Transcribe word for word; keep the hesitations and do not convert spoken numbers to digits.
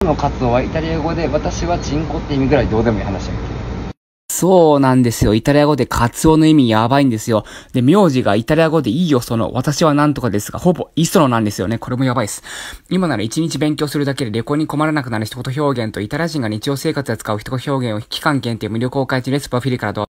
のカツオはイタリア語で私はチンコって意味ぐらいどうでもいい話やんけ。 そうなんですよ。イタリア語でカツオの意味やばいんですよ。で、名字がイタリア語でいいよその、私はなんとかですが、ほぼイソロなんですよね。これもやばいです。今なら一日勉強するだけで旅行に困らなくなる一言表現と、イタリア人が日常生活で使う一言表現を期間限定無料公開中です。プロフィールからどうぞ。